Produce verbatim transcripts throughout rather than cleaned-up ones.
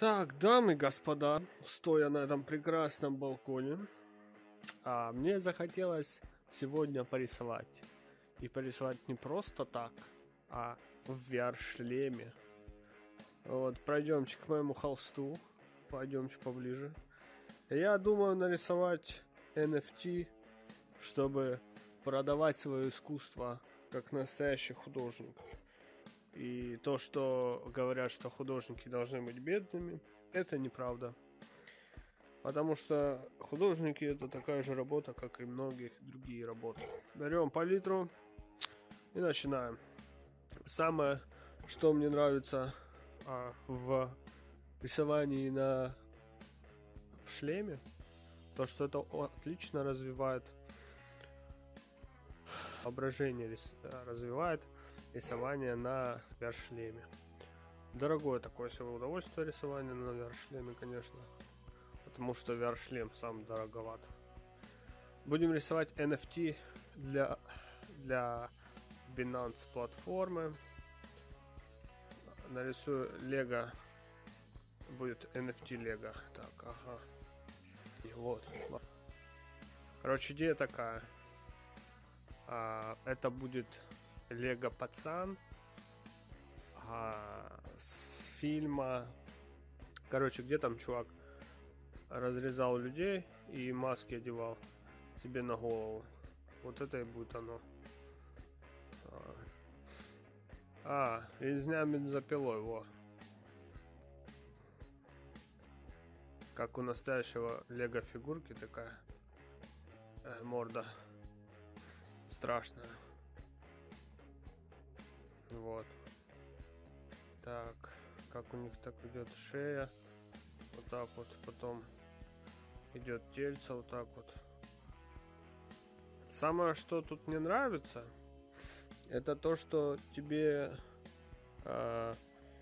Так, дамы и господа, стоя на этом прекрасном балконе, а, мне захотелось сегодня порисовать. И порисовать не просто так, а в ви ар-шлеме. Вот, пройдемте к моему холсту, пойдемте поближе. Я думаю нарисовать эн эф ти, чтобы продавать свое искусство как настоящий художник. И то, что говорят, что художники должны быть бедными, это неправда. Потому что художники это такая же работа, как и многие другие работы. Берем палитру и начинаем. Самое, что мне нравится а, в рисовании на в шлеме, то, что это отлично развивает воображение, развивает рисование на ви ар-шлеме. Дорогое такое себе удовольствие рисование на ви ар-шлеме, конечно. Потому что ви ар-шлем сам дороговат. Будем рисовать эн эф ти для, для Binance платформы. Нарисую Lego. Будет эн эф ти Lego. Так, ага. И вот. Короче, идея такая. А, это будет Лего пацан а, с фильма. Короче, где там чувак разрезал людей и маски одевал себе на голову. Вот это и будет оно. А, а резня бензопилой, во. Как у настоящего Лего фигурки такая э, морда страшная. Вот. Так, как у них так идет шея. Вот так вот. Потом идет тельце вот так вот. Самое, что тут мне нравится, это то, что тебе а,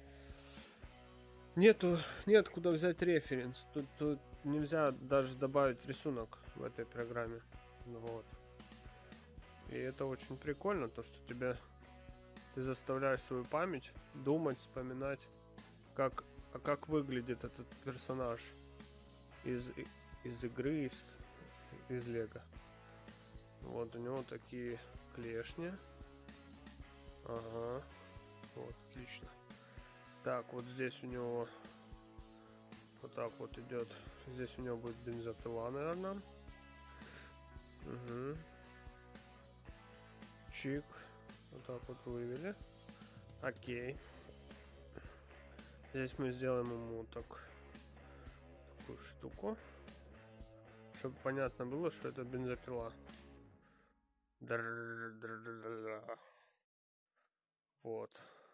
нету, нет куда взять референс. Тут, тут нельзя даже добавить рисунок в этой программе. Вот. И это очень прикольно, то, что тебе ты заставляешь свою память думать, вспоминать, как, а как выглядит этот персонаж из, из игры, из, из Лего. Вот у него такие клешни. Ага. Вот, отлично. Так, вот здесь у него вот так вот идет. Здесь у него будет бензопила, наверное. Угу. Чик. Вот так вот вывели. Окей. Здесь мы сделаем ему так, такую штуку, чтобы понятно было, что это бензопила. Вот.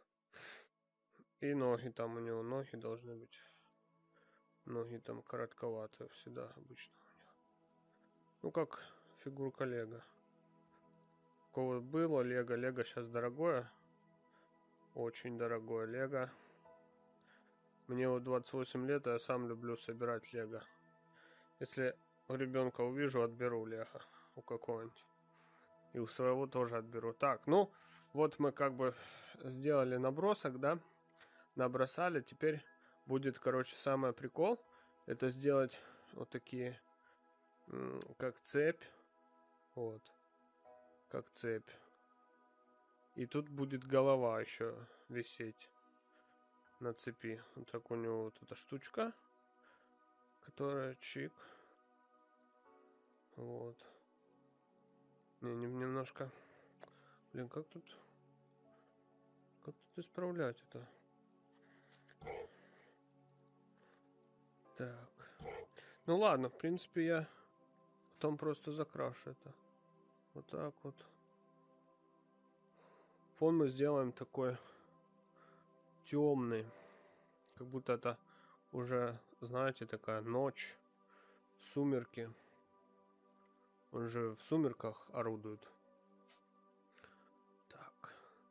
И ноги там у него, ноги должны быть. Ноги там коротковатые всегда обычно у них. Ну как фигурка Лего. Такого было Лего. Лего сейчас дорогое. Очень дорогое Лего. Мне вот двадцать восемь лет, и я сам люблю собирать Лего. Если у ребенка увижу, отберу Лего у какого-нибудь. И у своего тоже отберу. Так, ну, вот мы как бы сделали набросок, да? Набросали. Теперь будет, короче, самый прикол. Это сделать вот такие, как цепь. Вот. Как цепь. И тут будет голова еще висеть на цепи. Вот так у него вот эта штучка, которая чик. Вот. Не, не, немножко. Блин, как тут... Как тут исправлять это? Так. Ну ладно, в принципе, я потом просто закрашу это. Вот так вот. Фон мы сделаем такой темный. Как будто это уже, знаете, такая ночь. Сумерки. Он же в сумерках орудует. Так.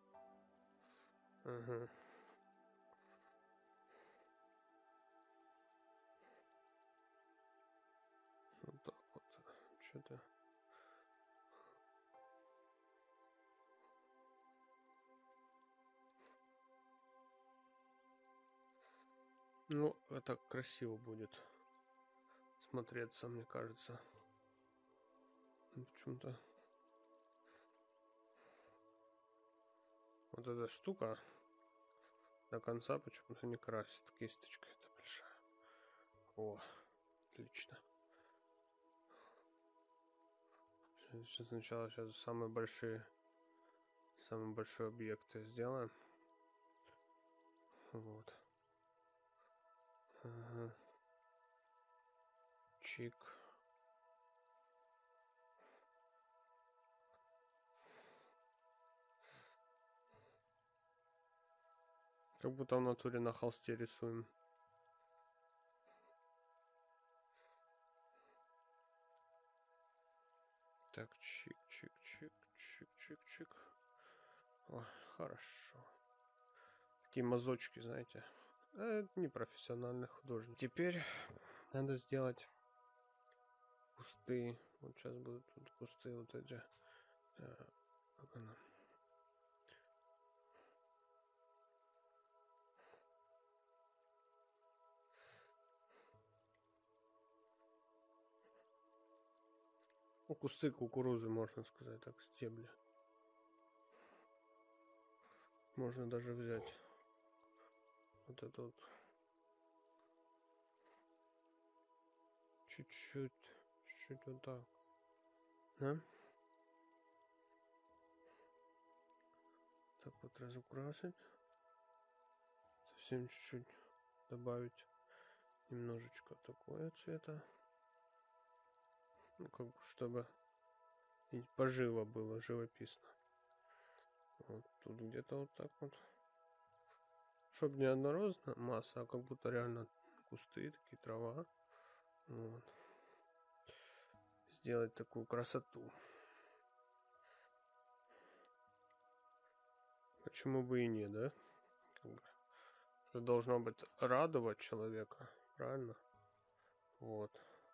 Угу. Вот так вот. Что-то. Ну, это красиво будет смотреться, мне кажется. Почему-то вот эта штука до конца почему-то не красит. Кисточка эта большая. О, отлично. Сейчас сначала сейчас самые большие, самые большие объекты сделаем. Вот. Ага. Чик. Как будто в натуре на холсте рисуем. Так, чик, чик, чик, чик, чик, чик. О, хорошо. Такие мазочки, знаете. Это не профессиональный художник. Теперь надо сделать кусты. Вот сейчас будут тут кусты вот эти. А, как она? Ну, кусты кукурузы, можно сказать так, стебли. Можно даже взять вот это вот. Чуть-чуть, чуть-чуть вот так. Да? Так вот разукрасить. Совсем чуть-чуть добавить немножечко такого цвета. Ну, как бы, чтобы поживо было, живописно. Вот тут где-то вот так вот. Чтобы не однородная масса, а как будто реально кусты, такие трава. Вот. Сделать такую красоту. Почему бы и не, да? Как бы. Это должно быть радовать человека, правильно? Вот.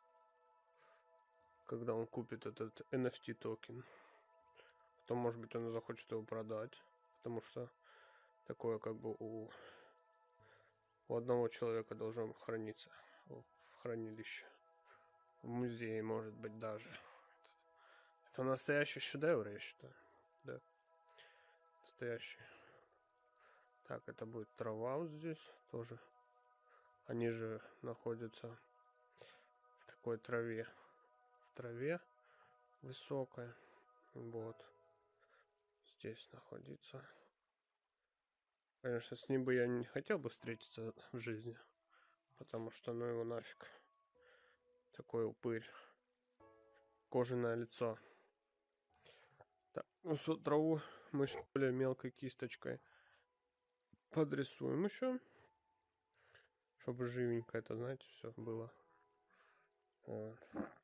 Когда он купит этот эн эф ти токен. Потом, может быть, он захочет его продать. Потому что такое как бы у, у одного человека должно храниться в хранилище. В музее, может быть, даже. Это настоящий шедевр, я считаю. Да. Настоящий. Так, это будет трава вот здесь тоже. Они же находятся в такой траве. В траве высокой. Вот. Здесь находится. Конечно, с ним бы я не хотел бы встретиться в жизни. Потому что, ну его нафиг. Такой упырь. Кожаное лицо. Так, ну с траву мы более мелкой кисточкой подрисуем еще. Чтобы живенько это, знаете, все было. Вот.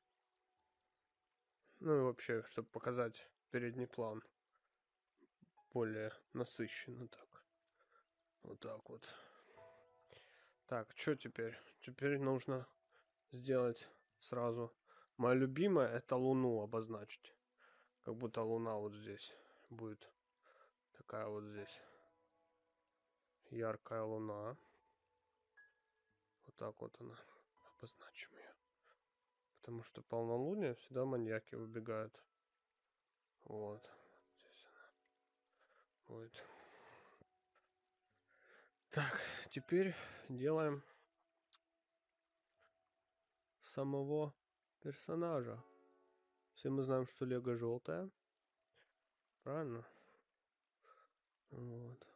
Ну и вообще, чтобы показать передний план. Более насыщенно так. Вот так вот. Так, что теперь? Теперь нужно сделать сразу. Моя любимая это луну обозначить. Как будто луна вот здесь будет. Такая вот здесь. Яркая луна. Вот так вот она. Обозначим ее. Потому что полнолуние всегда маньяки выбегают. Вот. Здесь она будет. Так, теперь делаем самого персонажа. Все мы знаем, что Лего желтая. Правильно? Вот.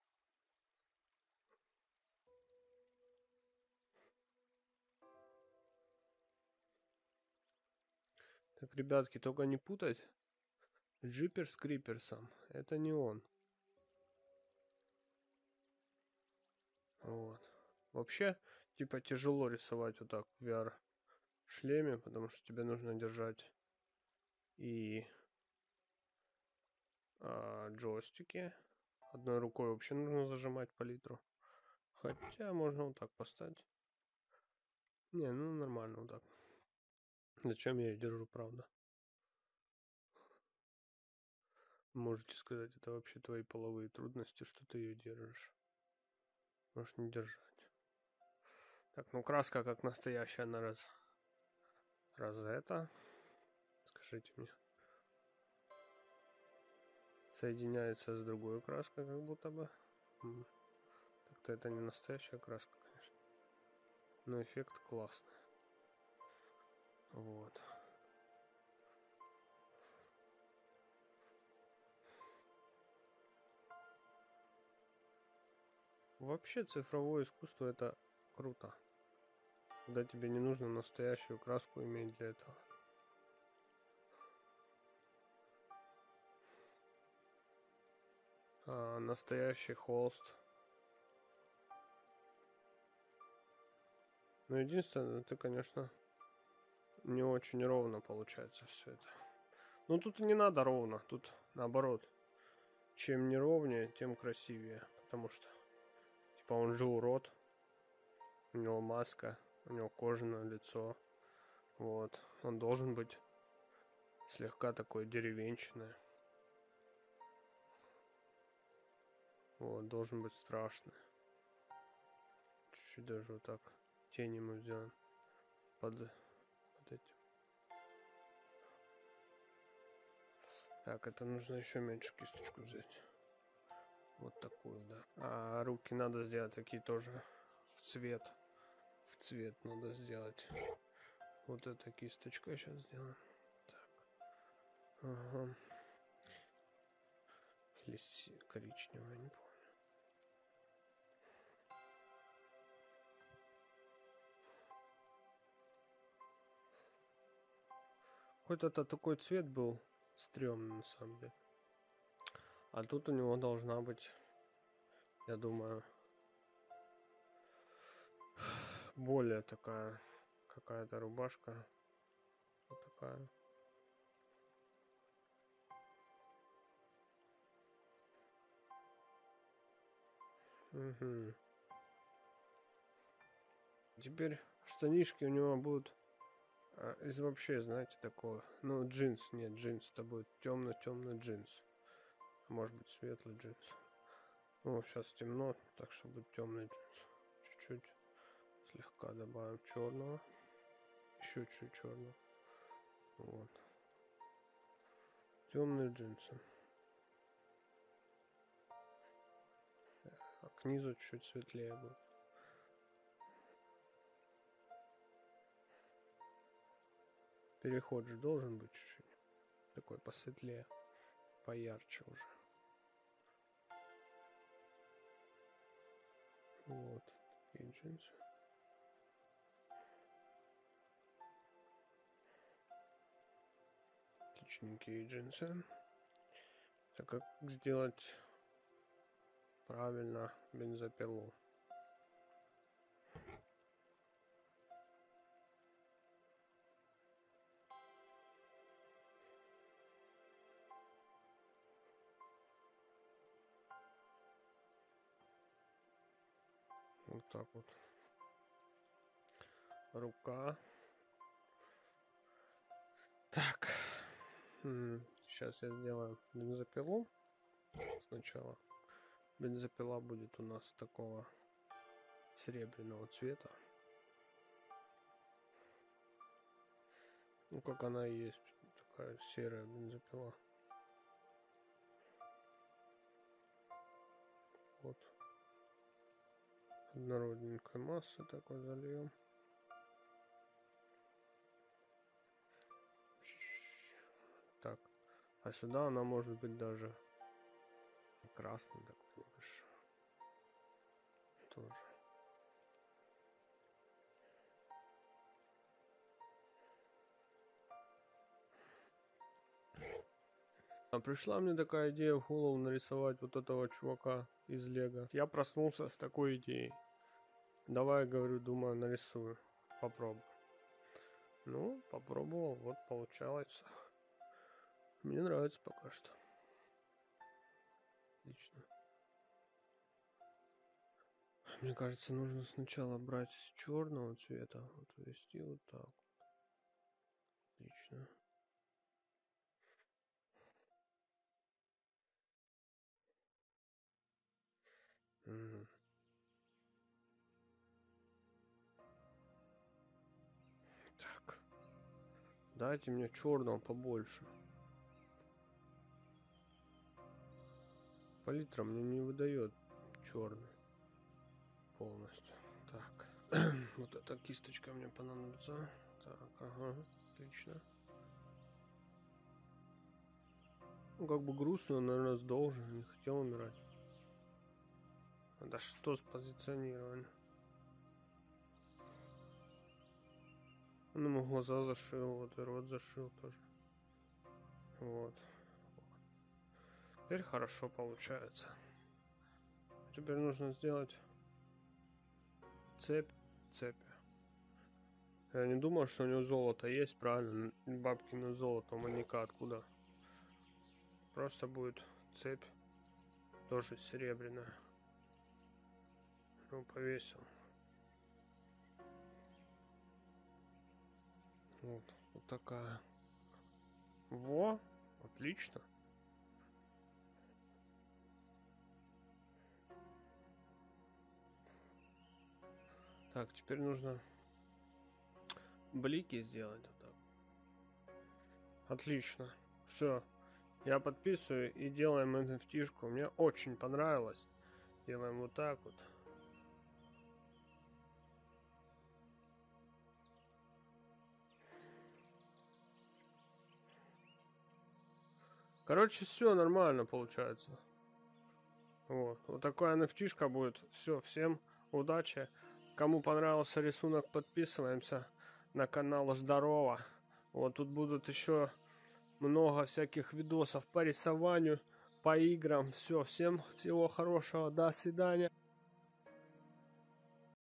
Так, ребятки, только не путать. Джипер с Криперсом. Это не он. Вот. Вообще, типа, тяжело рисовать вот так в ви ар шлеме, потому что тебе нужно держать и а, джойстики. Одной рукой вообще нужно зажимать палитру. Хотя можно вот так поставить. Не, ну нормально вот так. Зачем я ее держу, правда? Можете сказать, это вообще твои половые трудности, что ты ее держишь. Можешь не держать. Так, ну краска как настоящая, она раз... Раз это... Скажите мне. Соединяется с другой краской, как будто бы. Так-то это не настоящая краска, конечно. Но эффект классный. Вот. Вообще цифровое искусство это круто. Когда тебе не нужно настоящую краску иметь для этого. А, настоящий холст. Но единственное, это, конечно, не очень ровно получается все это. Ну тут не надо ровно, тут наоборот. Чем неровнее, тем красивее. Потому что, типа, он же урод. У него маска, у него кожаное лицо. Вот. Он должен быть слегка такой деревенщиной. Вот, должен быть страшный. Чуть-чуть даже вот так тень ему сделаем. Под, под этим. Так, это нужно еще меньше кисточку взять. Вот такую, да. А руки надо сделать такие тоже в цвет. В цвет надо сделать. Вот эта кисточка сейчас сделаем. Так. Ага. Или коричневая, не помню. Хоть это такой цвет был стрёмный на самом деле. А тут у него должна быть, я думаю, более такая какая-то рубашка. Вот такая. Угу. Теперь штанишки у него будут а, из вообще, знаете, такого. Ну, джинс, нет, джинс. Это будет темно-темный джинс. Может быть, светлый джинс. Ну, сейчас темно, так что будет темный джинс. Чуть-чуть слегка добавим черного. Еще чуть черного. Вот. Темные джинсы. А к низу чуть светлее будет. Переход же должен быть чуть-чуть. Такой посветлее. Поярче уже. Вот. Такие джинсы. Отличненькие джинсы. Так как сделать правильно бензопилу? Вот так вот. Рука. Так. Сейчас я сделаю бензопилу. Сначала. Бензопила будет у нас такого серебряного цвета. Ну, как она и есть. Такая серая бензопила. Вот. Однородненькой массы такой зальем. Так. А сюда она может быть даже красный такой небольшой. Тоже. А пришла мне такая идея в голову нарисовать вот этого чувака из Лего. Я проснулся с такой идеей. Давай, говорю, думаю, нарисую. Попробую. Ну, попробовал, вот получается. Мне нравится пока что. Отлично. Мне кажется, нужно сначала брать с черного цвета, вот ввести вот так. Отлично. Угу. Дайте мне черного побольше. Палитра мне не выдает черный полностью. Так. Вот эта кисточка мне понадобится. Так, ага, отлично. Ну, как бы грустно, наверное, должен. Не хотел умирать. Да что с позиционированием? Он ему глаза зашил, вот и рот зашил тоже. Вот. Теперь хорошо получается. Теперь нужно сделать цепь, цепь. Я не думал, что у него золото есть, правильно? Бабкино золото, маньяка откуда? Просто будет цепь, тоже серебряная. Ну, повесил. Вот, вот такая. Во, отлично. Так, теперь нужно блики сделать. Вот так. Отлично. Все. Я подписываю и делаем эн эф ти-шку. Мне очень понравилось. Делаем вот так вот. Короче, все нормально получается. Вот. Вот такая эн эф ти-шка будет. Все, всем удачи. Кому понравился рисунок, подписываемся на канал. Здорово. Вот тут будут еще много всяких видосов по рисованию, по играм. Все, всем всего хорошего. До свидания.